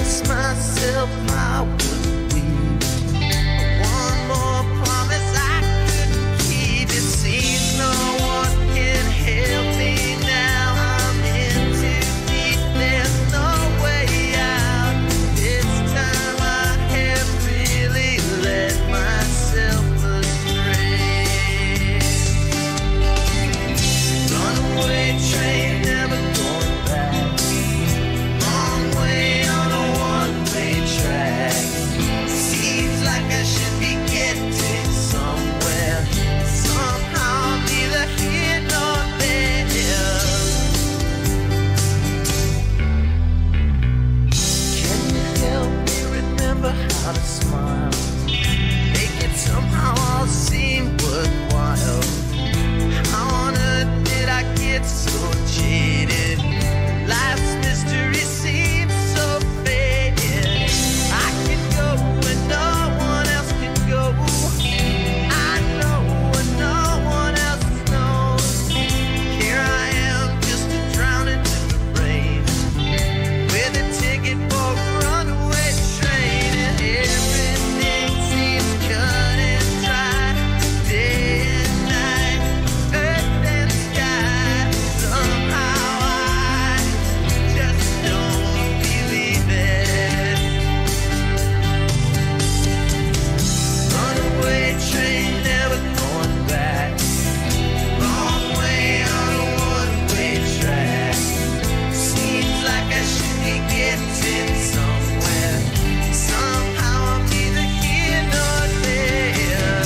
promised myself I would leave. One more promise I couldn't keep. It seems no one can help me now. I'm in too deep, there's no way out. This time I have really let myself astray. Runaway train, never going back. Long way on a one-way track. Seems like I should be getting somewhere. Somehow I'm neither here nor there. Can you help me remember how to smile? Make it somehow all seem worthwhile. How on earth did I get so jaded? Life's mystery seems so faded. I can go where no one else can go. I know where no one else knows. Here I am, just drowning in the rain, with a ticket for a runaway train. And everything seems cut and dry, day and night, earth and sky. Somehow I just don't believe it. Runaway train, never going back. Wrong way on a one-way track. Seems like I should be getting somewhere. Somehow I'm neither here nor there.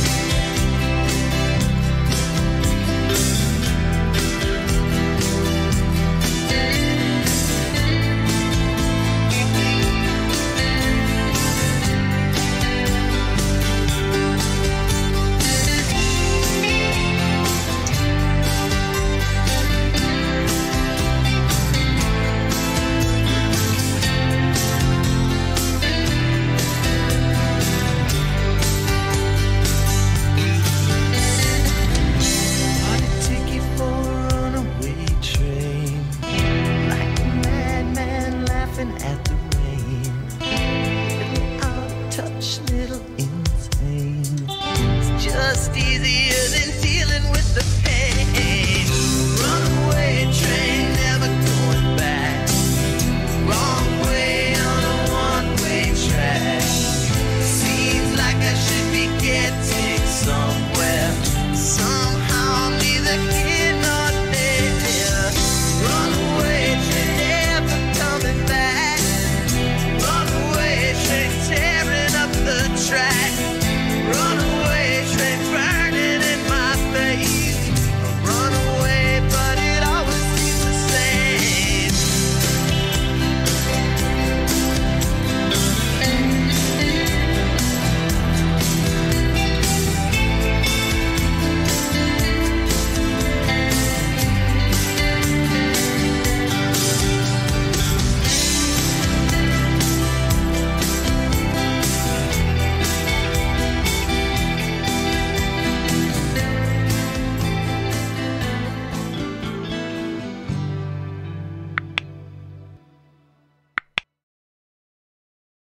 Bought a ticket for a runaway train, like a madman laughing at the